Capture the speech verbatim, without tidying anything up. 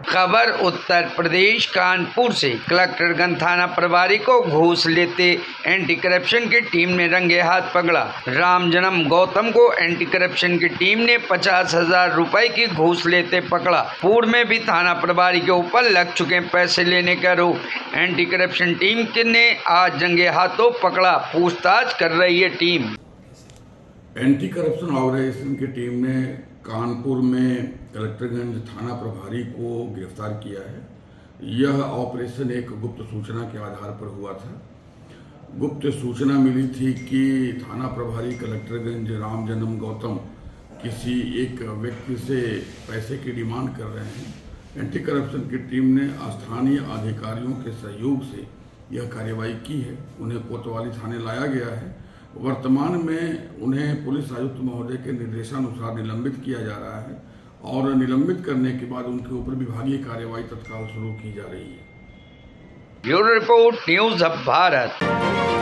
खबर उत्तर प्रदेश कानपुर से। कलेक्टरगंज थाना प्रभारी को घूस लेते एंटी करप्शन की टीम ने रंगे हाथ पकड़ा। राम जन्म गौतम को एंटी करप्शन की टीम ने पचास हजार रुपए की घूस लेते पकड़ा। पूर्व में भी थाना प्रभारी के ऊपर लग चुके पैसे लेने का आरोप एंटी करप्शन टीम ने आज रंगे हाथों पकड़ा। पूछताछ कर रही है टीम। एंटी करप्शन ऑर्गेनाइजेशन की टीम ने कानपुर में कलेक्टरगंज थाना प्रभारी को गिरफ्तार किया है। यह ऑपरेशन एक गुप्त सूचना के आधार पर हुआ था। गुप्त सूचना मिली थी कि थाना प्रभारी कलेक्टरगंज राम जन्म गौतम किसी एक व्यक्ति से पैसे की डिमांड कर रहे हैं। एंटी करप्शन की टीम ने स्थानीय अधिकारियों के सहयोग से यह कार्रवाई की है। उन्हें कोतवाली थाने लाया गया है। वर्तमान में उन्हें पुलिस आयुक्त महोदय के निर्देशानुसार निलंबित किया जा रहा है और निलंबित करने के बाद उनके ऊपर विभागीय कार्रवाई तत्काल शुरू की जा रही है। ब्यूरो रिपोर्ट, न्यूज़ अब भारत।